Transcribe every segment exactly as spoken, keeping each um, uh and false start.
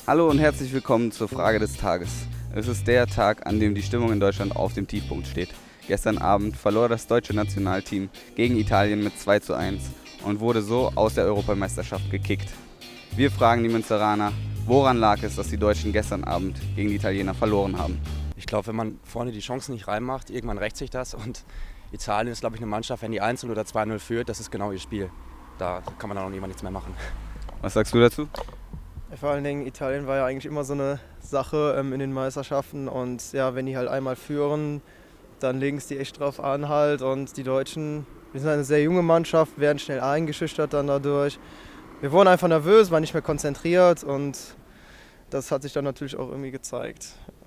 Hallo und herzlich willkommen zur Frage des Tages. Es ist der Tag, an dem die Stimmung in Deutschland auf dem Tiefpunkt steht. Gestern Abend verlor das deutsche Nationalteam gegen Italien mit zwei zu eins und wurde so aus der Europameisterschaft gekickt. Wir fragen die Münsteraner, woran lag es, dass die Deutschen gestern Abend gegen die Italiener verloren haben? Ich glaube, wenn man vorne die Chancen nicht reinmacht, irgendwann rächt sich das. Und Italien ist, glaube ich, eine Mannschaft, wenn die eins null oder zwei null führt, das ist genau ihr Spiel. Da kann man dann auch nichts mehr machen. Was sagst du dazu? Vor allen Dingen, Italien war ja eigentlich immer so eine Sache ähm, in den Meisterschaften. Und ja, wenn die halt einmal führen, dann legen es die echt drauf an halt. Und die Deutschen, wir sind eine sehr junge Mannschaft, werden schnell eingeschüchtert dann dadurch. Wir wurden einfach nervös, waren nicht mehr konzentriert und das hat sich dann natürlich auch irgendwie gezeigt.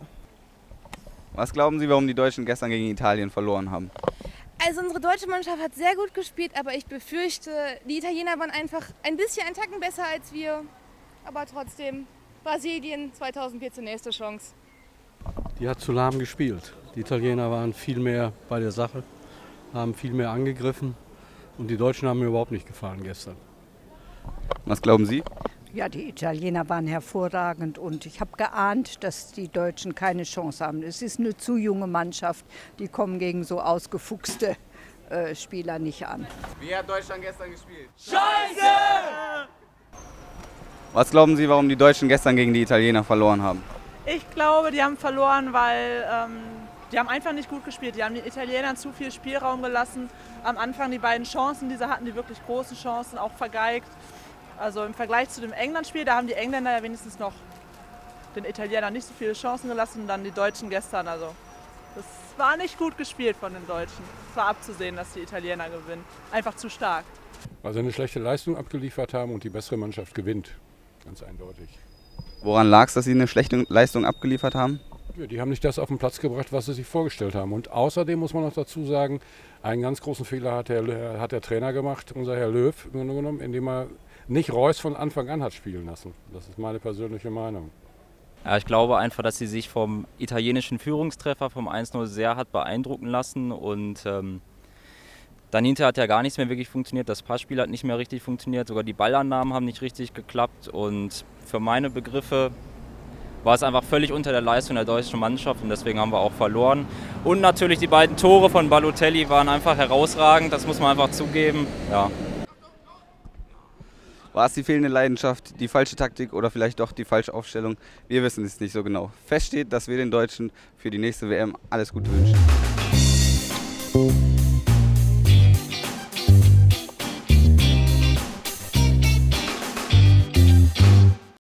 Was glauben Sie, warum die Deutschen gestern gegen Italien verloren haben? Also unsere deutsche Mannschaft hat sehr gut gespielt, aber ich befürchte, die Italiener waren einfach ein bisschen einen Tacken besser als wir. Aber trotzdem, Brasilien zweitausendvierzehn nächste Chance. Die hat zu lahm gespielt. Die Italiener waren viel mehr bei der Sache, haben viel mehr angegriffen und die Deutschen haben mir überhaupt nicht gefallen gestern. Was glauben Sie? Ja, die Italiener waren hervorragend und ich habe geahnt, dass die Deutschen keine Chance haben. Es ist eine zu junge Mannschaft, die kommen gegen so ausgefuchste äh, Spieler nicht an. Wie hat Deutschland gestern gespielt? Scheiße! Was glauben Sie, warum die Deutschen gestern gegen die Italiener verloren haben? Ich glaube, die haben verloren, weil ähm, die haben einfach nicht gut gespielt. Die haben den Italienern zu viel Spielraum gelassen. Am Anfang die beiden Chancen, die sie hatten, die wirklich großen Chancen, auch vergeigt. Also im Vergleich zu dem England-Spiel, da haben die Engländer ja wenigstens noch den Italienern nicht so viele Chancen gelassen und dann die Deutschen gestern. Also das war nicht gut gespielt von den Deutschen. Es war abzusehen, dass die Italiener gewinnen. Einfach zu stark. Weil sie eine schlechte Leistung abgeliefert haben und die bessere Mannschaft gewinnt. Ganz eindeutig. Woran lag es, dass Sie eine schlechte Leistung abgeliefert haben? Ja, die haben nicht das auf den Platz gebracht, was sie sich vorgestellt haben. Und außerdem muss man noch dazu sagen, einen ganz großen Fehler hat der, hat der Trainer gemacht, unser Herr Löw, im Grunde genommen, indem er nicht Reus von Anfang an hat spielen lassen. Das ist meine persönliche Meinung. Ja, ich glaube einfach, dass sie sich vom italienischen Führungstreffer vom eins null sehr hat beeindrucken lassen und ähm, dann hinterher hat ja gar nichts mehr wirklich funktioniert. Das Passspiel hat nicht mehr richtig funktioniert, sogar die Ballannahmen haben nicht richtig geklappt und für meine Begriffe war es einfach völlig unter der Leistung der deutschen Mannschaft und deswegen haben wir auch verloren. Und natürlich die beiden Tore von Balotelli waren einfach herausragend, das muss man einfach zugeben. Ja. War es die fehlende Leidenschaft, die falsche Taktik oder vielleicht doch die falsche Aufstellung? Wir wissen es nicht so genau. Fest steht, dass wir den Deutschen für die nächste W M alles Gute wünschen.